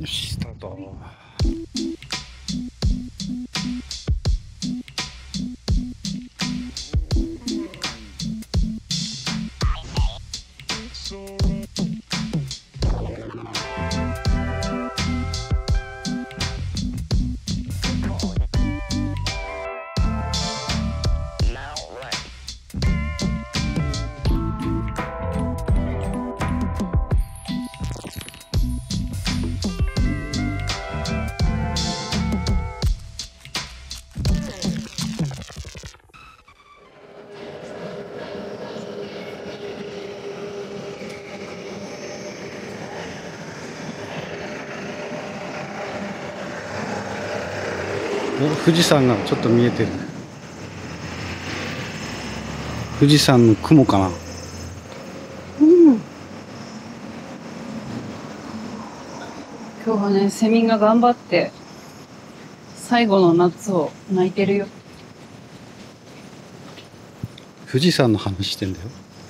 よし、スタート。富士山がちょっと見えてる。富士山の雲かな。 今日はね、セミが頑張って最後の夏を鳴いてるよ。 富士山の話してんだよ。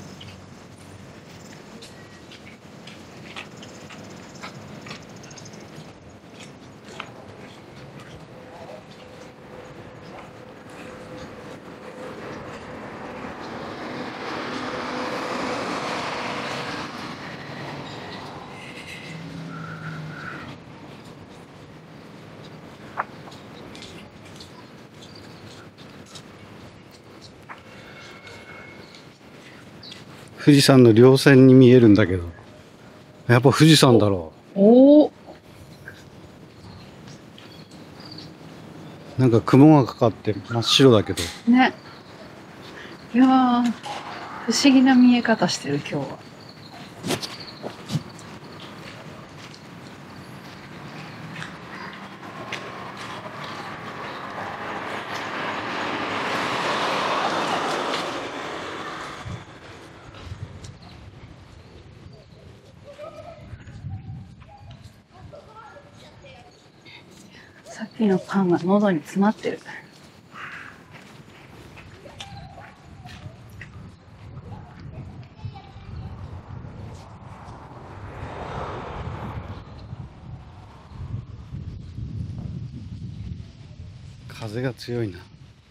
富士山の稜線に見えるんだけど、やっぱ富士山だろう。 おお。 なんか雲がかかって真っ白だけど。 ね。いやー、不思議な見え方してる今日は。さっきのパンが喉に詰まってる。 風が強いな。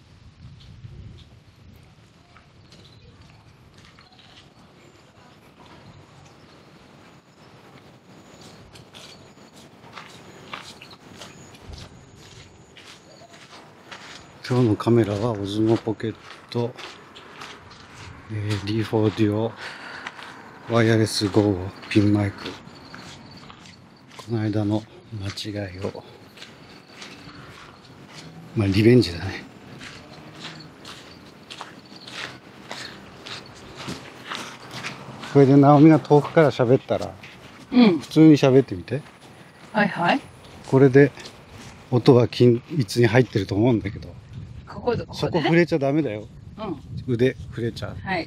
今日のカメラはオズモポケット、D4 デュオワイヤレス5ピンマイク。この間の間違いを、まあリベンジだね。これで直美が遠くから喋ったら、普通に喋ってみて。 はいはい。 これで音は均一に入ってると思うんだけど、 ここでそこ触れちゃダメだよ。腕触れちゃう。 はい。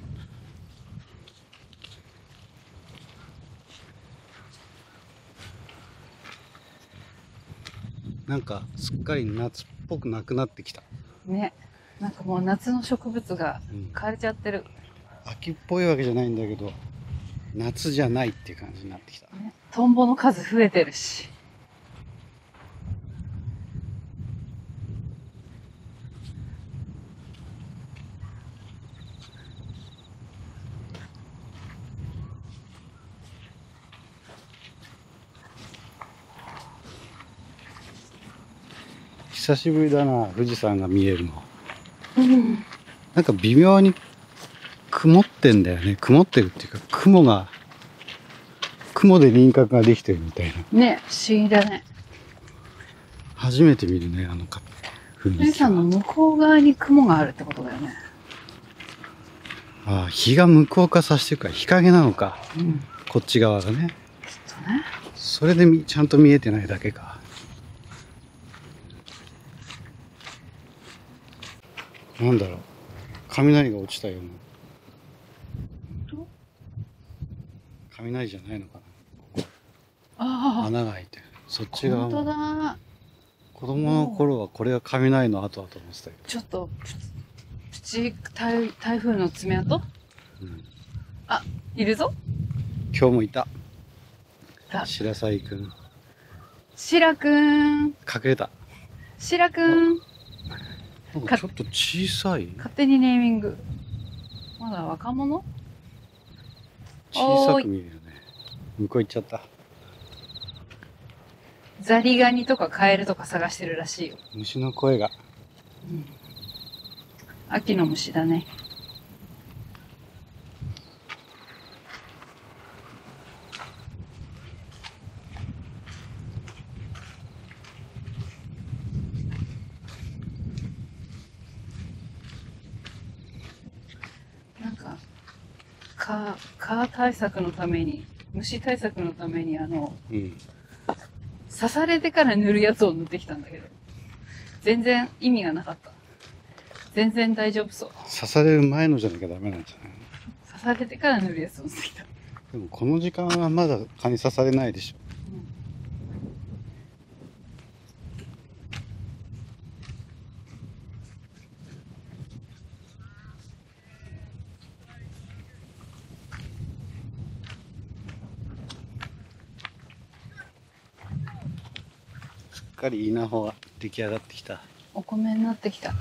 なんかすっかり夏っぽくなくなってきたね。なんかもう夏の植物が枯れちゃってる。 秋っぽいわけじゃないんだけど、夏じゃないっていう感じになってきた、 ね、トンボの数増えてるし。 久しぶりだな、富士山が見えるの。なんか微妙に曇ってんだよね。曇ってるっていうか、雲で輪郭ができてるみたいな。 ね、不思議だね。 初めて見るね、あの雰囲気。 富士山の向こう側に雲があるってことだよね。 ああ、日が向こうから差してるから日陰なのか、こっち側がね。 きっとね。 それでちゃんと見えてないだけか。なんだろう、雷が落ちたような。雷じゃないのかな。 ああ、 穴が開いてる。そっち側も。 本当だ。 子供の頃はこれが雷の跡だと思ってたけど。 ちょっと台風の爪痕、あ、いるぞ。 今日もいた。 だ白菜くん。 シラくん。 隠れた。 シラくん。 なんかちょっと小さい。 勝手にネーミング。まだ若者？ 小さく見えるよね。向こう行っちゃった。 ザリガニとかカエルとか探してるらしいよ。 虫の声が。 うん、秋の虫だね。なんか蚊対策のために、虫対策のためにうん。 刺されてから塗るやつを塗ってきたんだけど、全然意味がなかった。全然大丈夫そう。 刺される前のじゃなきゃダメなんじゃない？ 刺されてから塗るやつを塗ってきた。 でもこの時間はまだ蚊に刺されないでしょ。すっかり稲穂が出来上がってきた。 お米になってきた。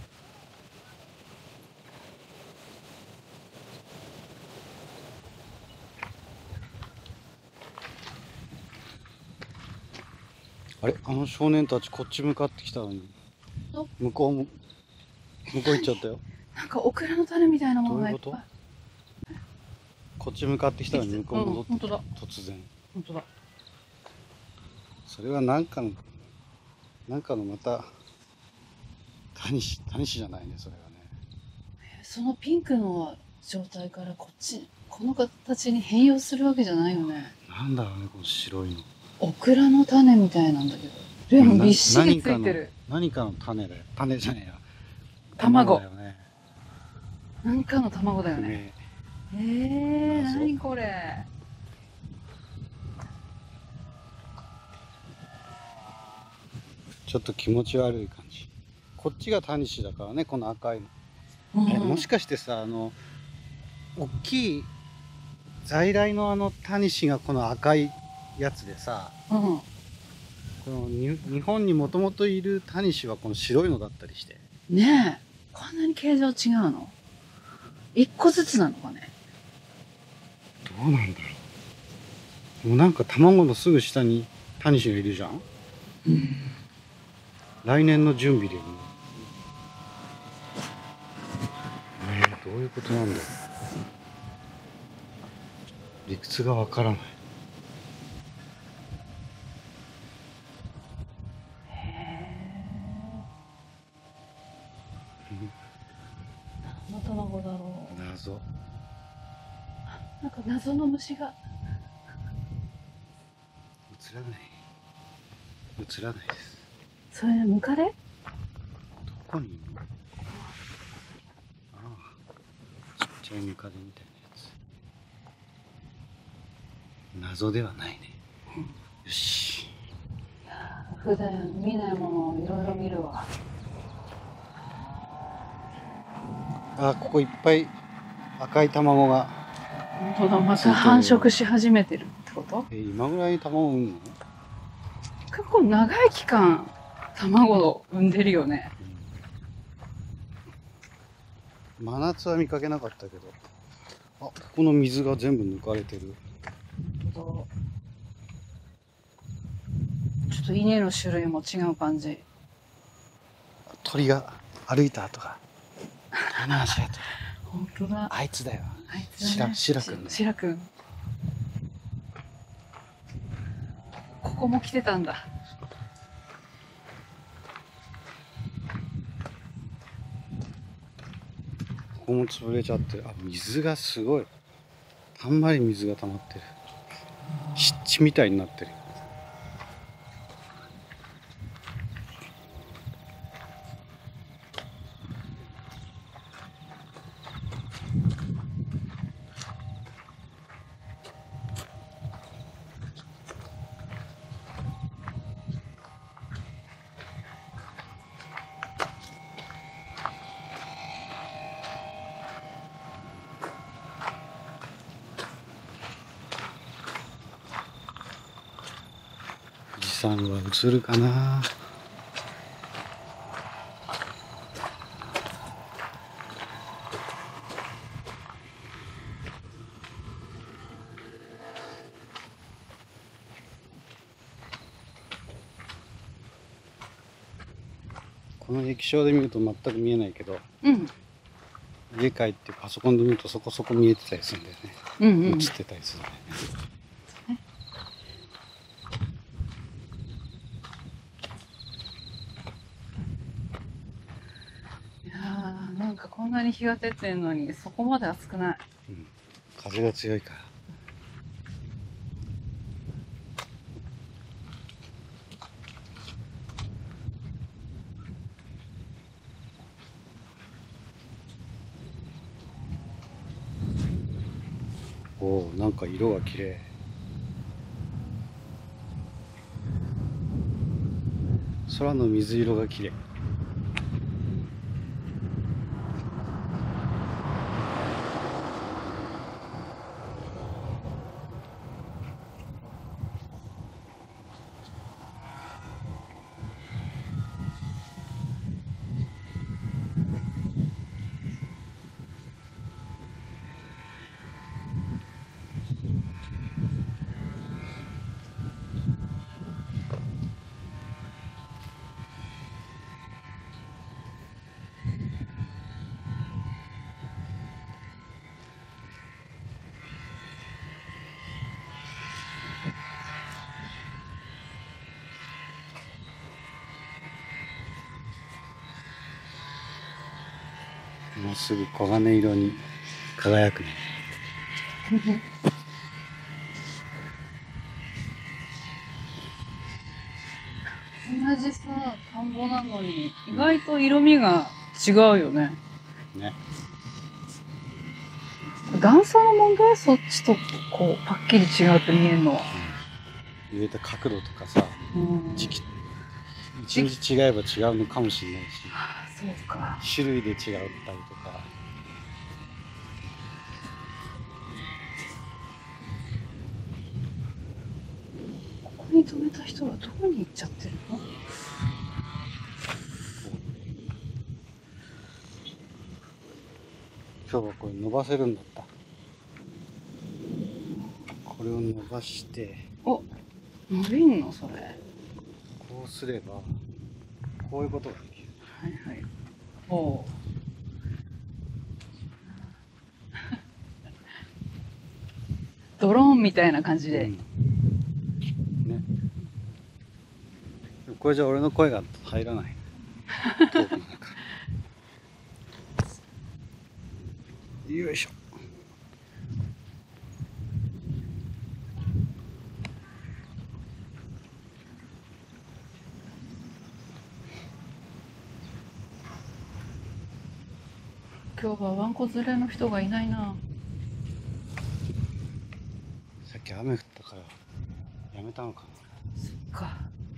あれ、あの少年たちこっち向かってきたのに、向こう行っちゃったよ。 なんかオクラの種みたいなものがいっぱい。 どういうこと？こっち向かってきたのに向こう戻ってきた、突然。 本当だ。 それはなんかのまたタニシじゃないね、それはね。 そのピンクの状態からこの形に変容するわけじゃないよね。 なんだろうね、この白いの。 オクラの種みたいなんだけど。でもびっしりついてる。 何かの種だよ。種じゃねえよ。 卵だよね。 何かの卵だよね。何これ。 ちょっと気持ち悪い感じ。こっちがタニシだからね、この赤いの。もしかしてさ、大きい在来のタニシがこの赤いやつでさ、この日本にもともといるタニシはこの白いのだったりしてねえ、こんなに形状違うの？一個ずつなのかね。 どうなんだろう。もうなんか卵のすぐ下にタニシがいるじゃん。来年の準備でどういうことなんだろう。理屈がわからない。 何の卵だろう。 謎。 なんか謎の虫が。 映らないです。 それムカデ？ どこにいるの？ああ、ちっちゃいムカデみたいなやつ。謎ではないね。よし。 普段見ないものをいろいろ見るわ。 あ、ここいっぱい赤い卵が。 本当だ、また繁殖し始めてるってこと？ 今ぐらいに卵産むの？ 結構長い期間卵を産んでるよね。 真夏は見かけなかったけど、ここの水が全部抜かれてる。 本当だ。ちょっと稲の種類も違う感じ。 鳥が歩いた跡が。鳥の足跡。 本当だ。 あいつだよ。 あいつだね。 シラくん。 シラくん。ここも来てたんだ。 ここも潰れちゃってる。水がすごい。たんまり水が溜まってる。湿地みたいになってる。 山は映るかな。この液晶で見ると全く見えないけど、 うん。 家帰ってパソコンで見るとそこそこ見えてたりするんだよね。 うんうん。 映ってたりするんだよね。 いやー、なんかこんなに日が出てんのに、そこまで暑くない。 うん、風が強いから。おお、なんか色が綺麗。空の水色が綺麗。もうすぐ黄金色に輝くね。 同じさ、田んぼなのに、意外と色味が違うよね。 ね。 段差の問題、そっちとこう、パッキリ違うって見えるのは。 入れた角度とかさ、 うん。 時期、一日違えば違うのかもしれないし、 ああ、そうか。 種類で違ったりとか。 ここに止めた人はどこに行っちゃってるの？ 今日はこれ伸ばせるんだった。これを伸ばして、 お、伸びんのそれ。 こうすればこういうことができる。 はいはい。おう。ドローンみたいな感じで。 ね。これじゃ俺の声が入らない。トークの中。よいしょ。 今日はワンコ連れの人がいないな。 さっき雨降ったからやめたのかそっか。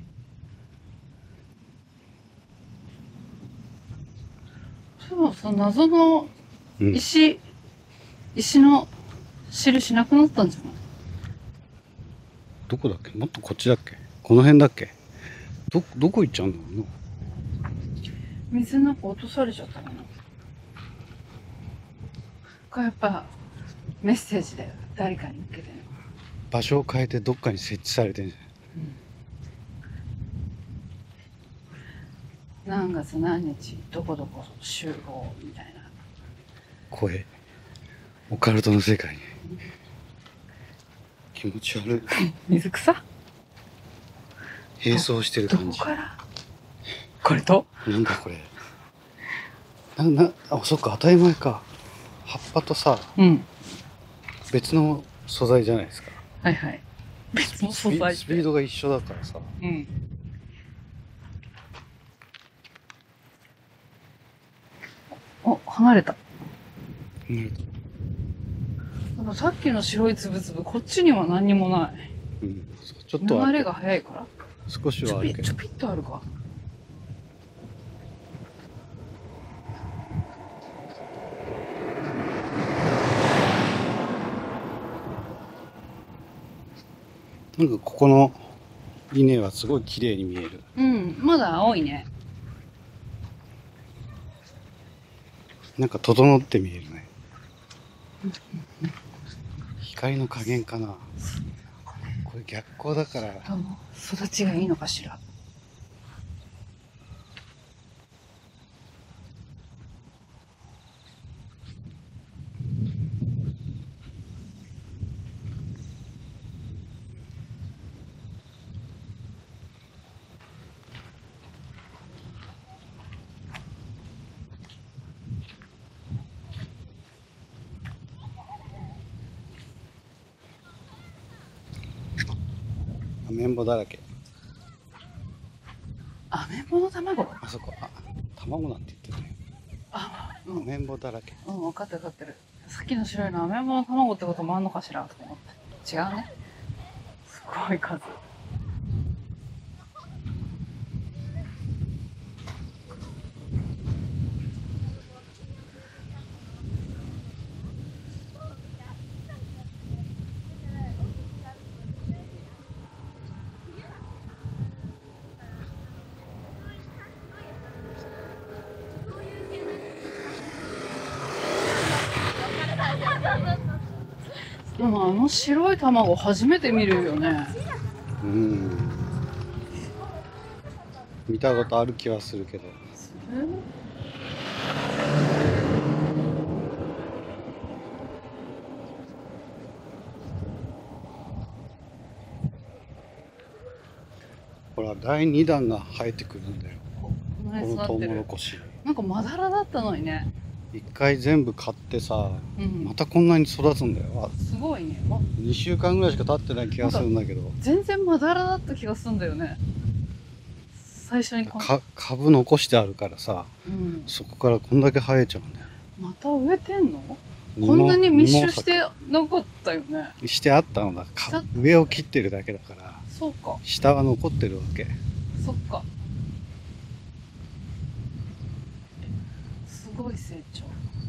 そういえばさ、謎のな。うん。 石の印なくなったんじゃない？ どこだっけ？もっとこっちだっけ？この辺だっけ？どこ行っちゃうんだろうな。 水なんか落とされちゃったかな。これやっぱメッセージだよ。誰かに向けての。 場所を変えてどっかに設置されてんじゃない？ 何月何日どこどこ集合みたいな。 声。オカルトの世界に。気持ち悪い。 水草？ 並走してるど感じ。 こから？これと？ なんだこれ。あ、そっか、当たり前か。葉っぱとさ、 うん。 別の素材じゃないですか。 はいはい。別の素材。 スピードが一緒だからさ。 うん。お、離れた。なんかさっきの白いつぶつぶ、こっちには何にもない。 うん、ちょっとは流れが速いから。 少しはあるけど。 ちょぴっとあるか。 なんかここの稲はすごい綺麗に見える。 うん、まだ青いね。 なんか整って見えるね。光の加減かな。これ逆光だから。 育ちがいいのかしら。 アメンボだらけ。 アメンボの卵？ あそこ、あ、卵なんて言ってたよ。 あ、 アメンボだらけ。 うん、分かってる分かってる。さっきの白いのアメンボの卵ってこともあんのかしらと思って。違うね。すごい数。でもあの白い卵初めて見るよね。 うん。見たことある気はするけど。ほら、第2弾が生えてくるんだよ。このトウモロコシ。 なんかまだらだったのにね。 一回全部買ってさ、 うん、 またこんなに育つんだよ。 すごいね。 2週間ぐらいしか経ってない気がするんだけど。 全然まだらだった気がするんだよね。最初に株残してあるからさ、うん、そこからこんだけ生えちゃうんだよ。また植えてんの？こんなに密集してなかったよね。 してあったのだ。上を切ってるだけだから。 そうか。 下は残ってるわけ。 そっか。すごい成長。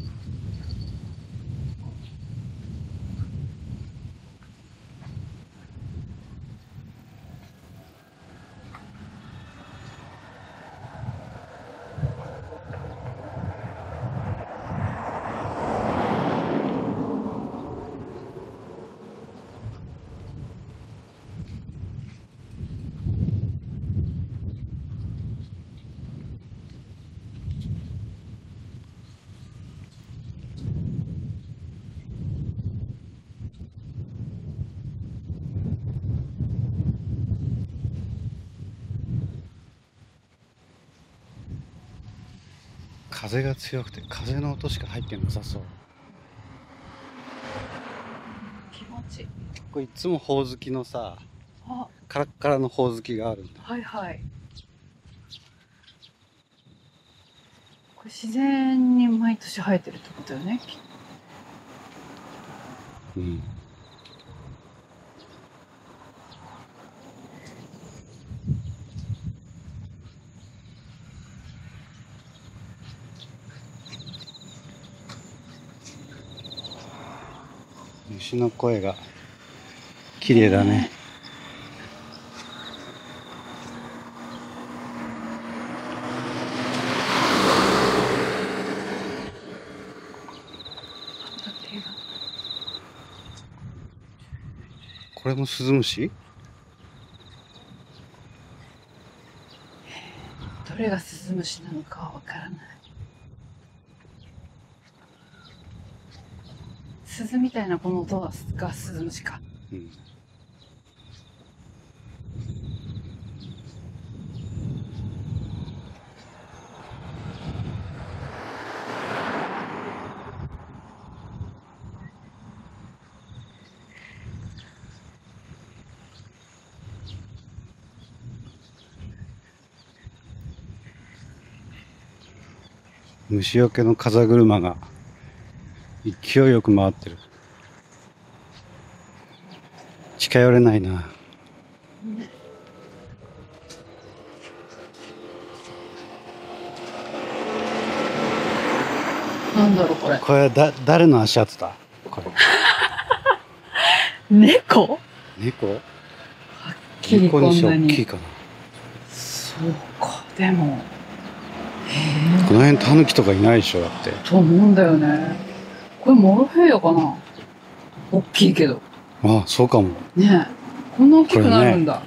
風が強くて風の音しか入ってなさそう。 気持ちいい。 これいつもほおずきのさ、カラッカラのほおずきがあるんだ。 はいはい。これ自然に毎年生えてるってことよね。 うん。虫の声が綺麗だね。これもスズムシ？ どれがスズムシなのかはわからない。鈴みたいなこの音がスズムシか。うん。 虫よけの風車が勢いよく回ってる。近寄れないな。 なんだろうこれ。 これ誰の足跡だ？これ。 猫？ 猫？ きりこんなに。 猫にして大きいかな。 そうか、でも。 この辺タヌキとかいないでしょ、だって。 と思うんだよね。これモロヘイヤかな。大きいけど。 ああ、そうかも。 ねえ。こんな大きくなるんだ。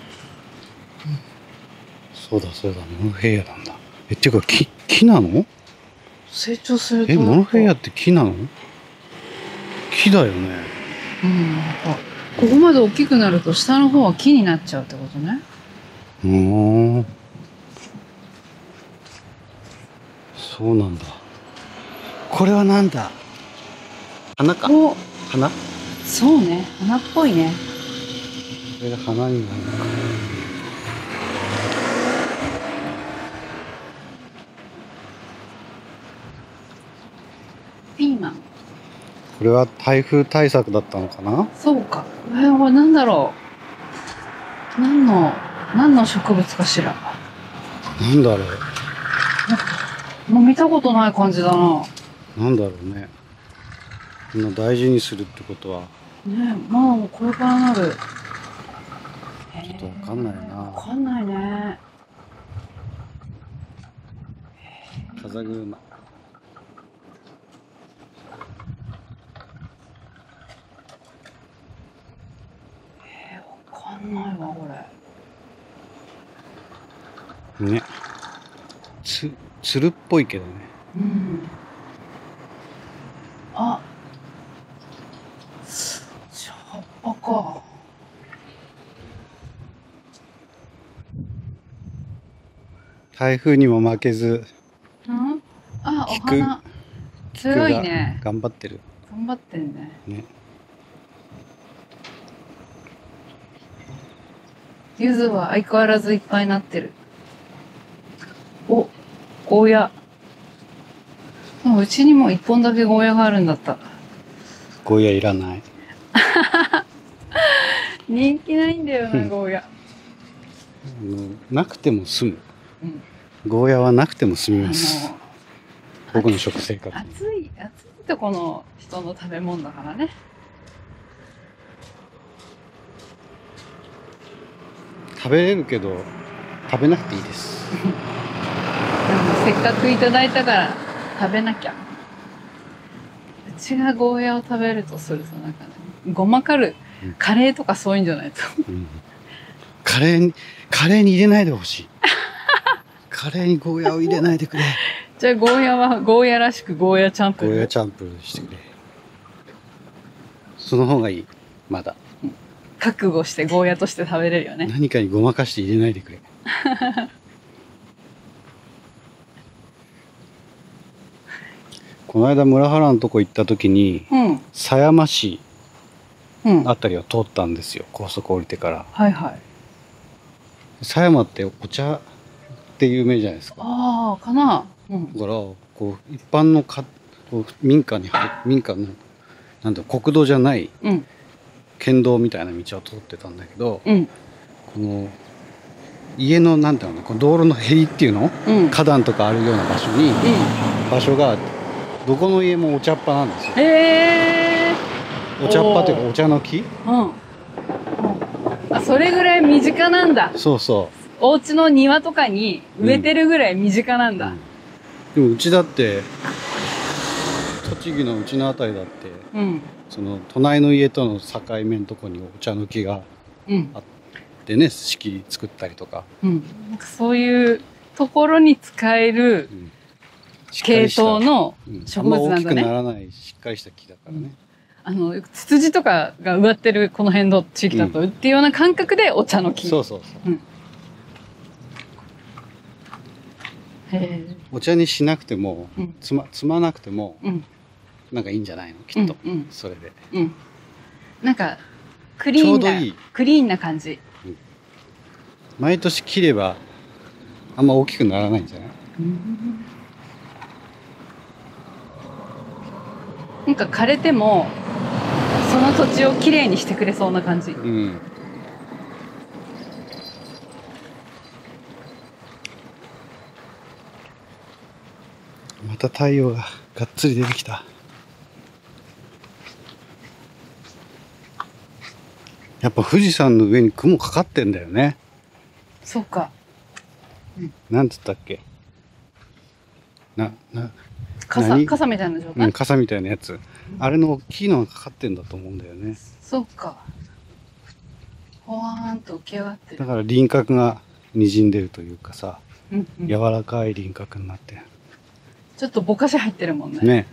そうだそうだ、モロヘイヤなんだ。っていうか木なの？ 成長すると。 モロヘイヤって木なの？木だよね。 うん。ここまで大きくなると下の方は木になっちゃうってことね。 そうなんだ。これはなんだ？花か。花？ そうね。花っぽいね。 これが花になるのか。 ピーマン。 これは台風対策だったのかな？ そうか。なんだろう。何の植物かしら。 なんだろう。 もう見たことない感じだな。 なんだろうね。こんな大事にするってことは。 ねえ、まあこれからなる。 ちょっとわかんないな。 わかんないね。 風車。 わかんないわ、これ。 ね。つるっぽいけどね。 うん。あ。葉っぱか。 台風にも負けず。 うん。あ、お花。強いね。 頑張ってる。 頑張ってんね。 ね。 柚子は相変わらずいっぱいなってる。お、ゴーヤ。うちにも一本だけゴーヤがあるんだった。 ゴーヤいらない。 人気ないんだよな、ゴーヤ。 なくても済む。 うん、 ゴーヤはなくても済みます。僕の食生活。 暑いとこの人の食べ物だからね。 食べれるけど食べなくていいです。 でもせっかくいただいたから食べなきゃ。うちがゴーヤを食べるとするとなんかね、ごまかる、カレーとかそういうんじゃないと、 カレーに入れないでほしい。カレーにゴーヤを入れないでくれ。 じゃあゴーヤはゴーヤらしくゴーヤチャンプル。 ゴーヤチャンプルしてくれ。その方がいい。まだ覚悟してゴーヤとして食べれるよね。 何かにごまかして入れないでくれ。この間村原のとこ行った時に、狭山市あたりを通ったんですよ、高速降りてから。 はいはい。 狭山ってお茶って有名じゃないですか。 ああ、かな。 だからこう一般の民家のなんだ国道じゃない県道みたいな道を通ってたんだけど、この家のなんていうの、この道路のへりっていうの、花壇とかあるような場所に、場所がどこの家もお茶っ葉なんですよ。お茶っ葉というかお茶の木。 あ、それぐらい身近なんだ。 そうそう。 お家の庭とかに植えてるぐらい身近なんだ。 でもうちだって栃木のうちのあたりだって、その隣の家との境目のとこにお茶の木があってね、仕切り作ったりとか。 なんかそういうところに使える系統の植物なんだね。あんま大きくならないしっかりした木だからね。 ツツジとかが植わってるこの辺の地域だとっていうような感覚でお茶の木。 そうそうそう。お茶にしなくても、摘まなくても、なんかいいんじゃないの、きっと。それで。 なんかクリーンな感じ。 毎年切ればあんま大きくならないんじゃない？ なんか枯れてもその土地をきれいにしてくれそうな感じ。 また太陽ががっつり出てきた。 やっぱ富士山の上に雲かかってんだよね。 そうか。 なんつったっけ。 傘みたいな状態。 傘みたいなやつ。あれの大きいのがかかってんだと思うんだよね。 そうか。ほわーんと浮き上がってる。 だから輪郭が滲んでるというかさ、 うんうん、 柔らかい輪郭になってる。 ちょっとぼかし入ってるもんね。 ね。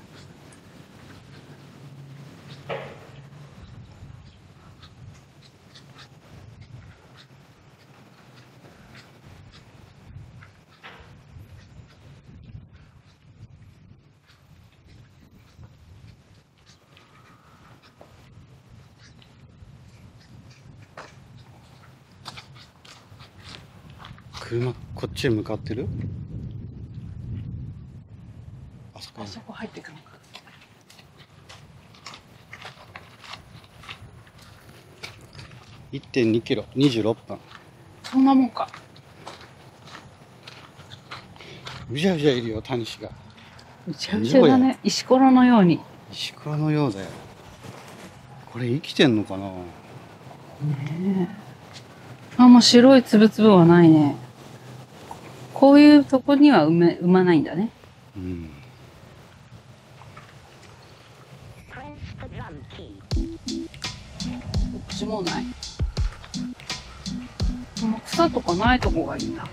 車こっちへ向かってる？あそこ。 あそこ入ってくのか。 1.2 キロ、26分。 そんなもんか。 うじゃうじゃいるよ、タニシが。 うちゃうちゃだね。石ころのように。 石ころのようだよ。これ生きてんのかな。 ねえ。あ、もう白いつぶつぶはないね。こういうとこには産まないんだね。 うん。 こっちもない。この草とかないとこがいいんだ。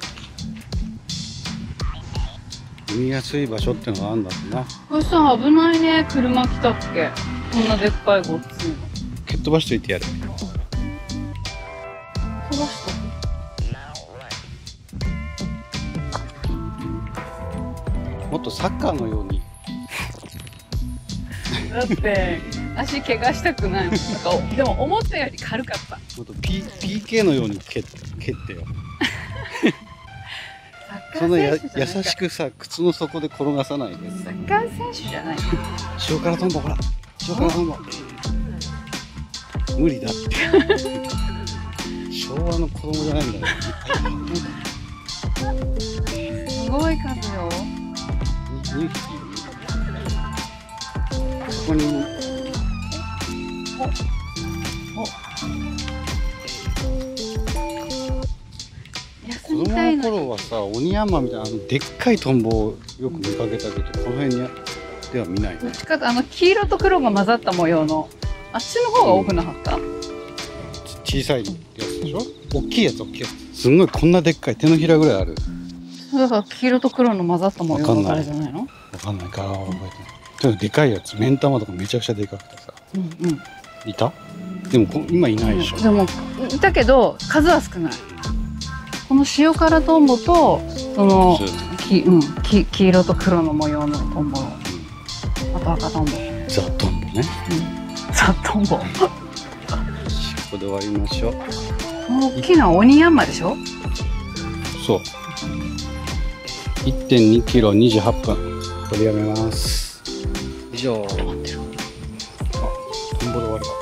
産みやすい場所ってのがあるんだろうな。 これさ、危ないね。車来たっけ。こんなでっかいごっついの。 蹴っ飛ばしといてやる。 飛ばしとく。 もっとサッカーのように。 だって足怪我したくないもん。なんかでも思ったより軽かった。 もっと PK のように蹴ってよ。そんな優しくさ、靴の底で転がさないで。 サッカー選手じゃない。 塩辛トンボ、ほら。塩辛トンボ。無理だって。昭和の子供じゃないんだよ。 すごい数よ。 2匹。そこにも。子供の頃はさ、オニヤンマみたいなでっかいトンボをよく見かけたけど、この辺にでは見ないね。 どっちかと黄色と黒が混ざった模様のあっちの方が多くなかった？ 小さいやつでしょ？大きいやつ、大きいやつ。すんごいこんなでっかい手のひらぐらいある。 だから黄色と黒の混ざった模様のあれじゃないの？ わかんないから覚えてない。とにかくでかいやつ、目ん玉とかめちゃくちゃでかくてさ。 うんうん。 いた？でも今いないでしょ。 でもいたけど数は少ない。この塩辛トンボとその黄色と黒の模様のトンボ、あと赤トンボ。 ザ・トンボね。 ザ・トンボ。 ここで終わりましょう。 この大きいのはオニヤンマでしょ？ そう。1.2 キロ28分。これやめます。以上。あ、トンボで終わるわ。